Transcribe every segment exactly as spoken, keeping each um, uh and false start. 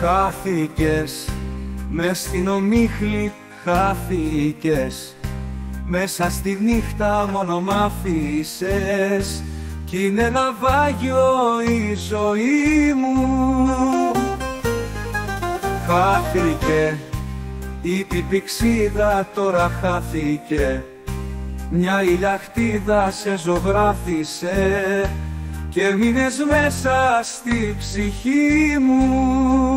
Χάθηκες μες στην ομίχλη, χάθηκες μέσα στη νύχτα, μόνο μ' άφησες κι είναι ναυάγιο η ζωή μου. Χάθηκε η πιπιξίδα, τώρα χάθηκε μια ηλιαχτίδα, σε ζωγράφισε και μείνες μέσα στη ψυχή μου.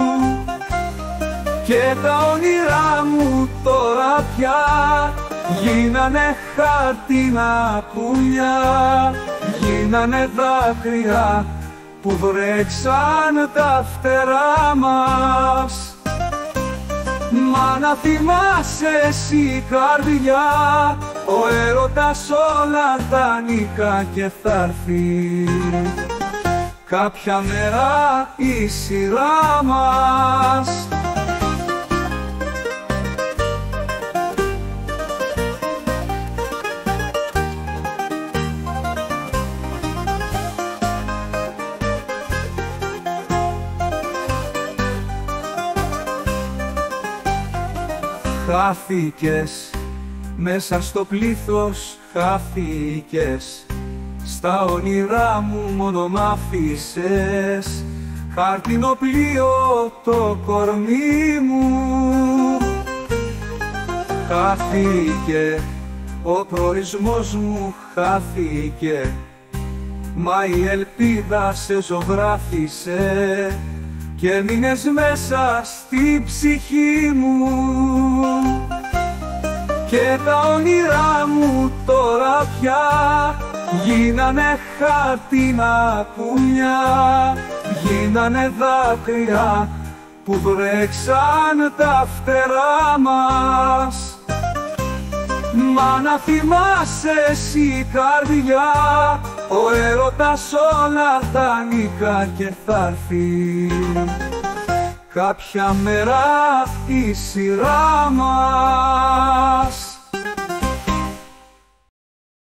Και τα όνειρά μου τώρα πια γίνανε χάρτινα πουλιά, γίνανε δάκρυα που βρέξαν τα φτερά μας. Μα να θυμάσαι εσύ καρδιά, ο έρωτας όλα τα νικά και θα'ρθεί κάποια μέρα η σειρά μας. Χάθηκες μέσα στο πλήθος, χάθηκες στα όνειρά μου, μόνο μ' άφησες χάρτινο πλοίο το κορμί μου. Χάθηκε ο προορισμός μου, χάθηκε, μα η ελπίδα σε ζωγράφισε και μείνες μέσα στη ψυχή μου. Και τα όνειρά μου τώρα πια γίνανε χάρτινα πουλιά, γίνανε δάκρυα που βρέξαν τα φτερά μας. Μα να θυμάσαι εσύ καρδιά, ο έρωτας όλα τα νικά και θα'ρθεί κάποια μέρα η σειρά μας.